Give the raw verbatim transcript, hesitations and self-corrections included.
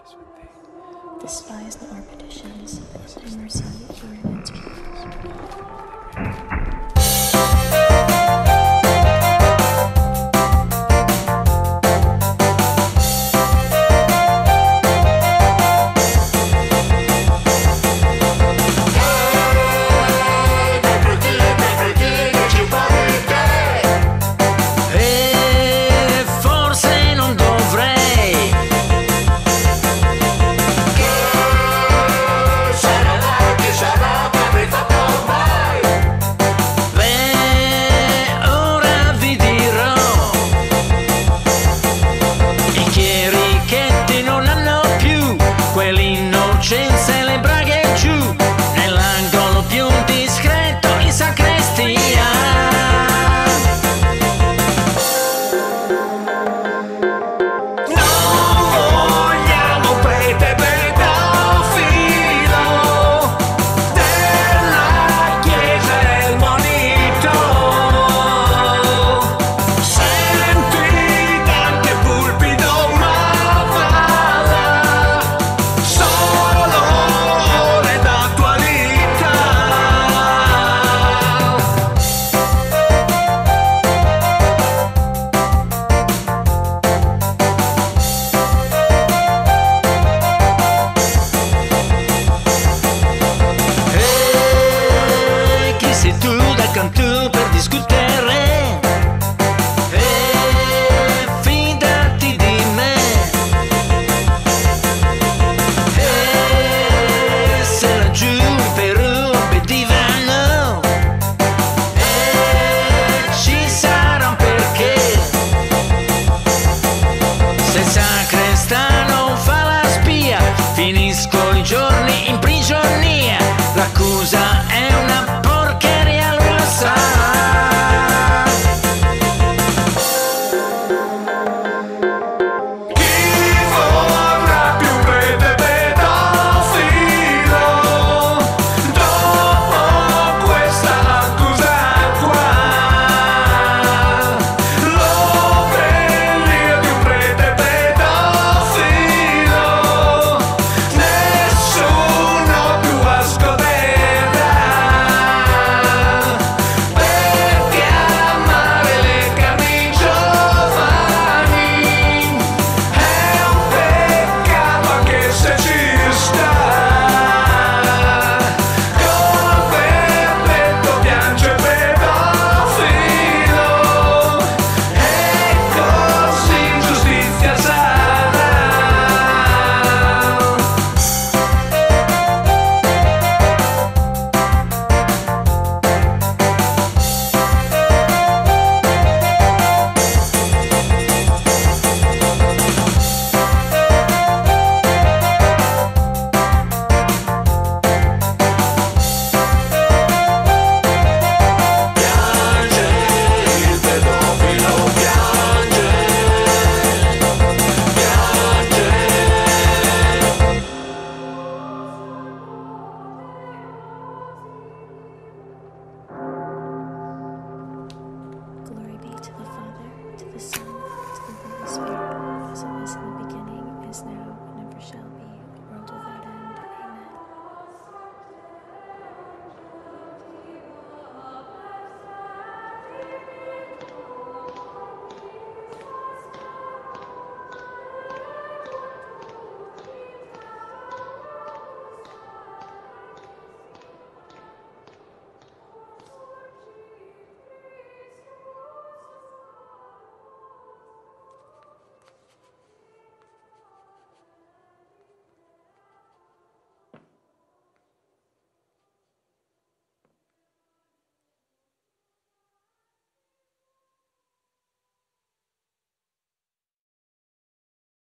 Despise not our petitions, but thy mercy hear and answer. Quell'innocenza e le braghe giù, nell'angolo più discreto in sacrestia. Non vogliamo prete pedofilo, della chiesa è il monito. Senti anche pulpito ma tu per discutere e fidati di me e se laggiù in Perù obbedivano e ci sarà un perché. Se il sacrestano fa la spia finisco i giorni in prigionia.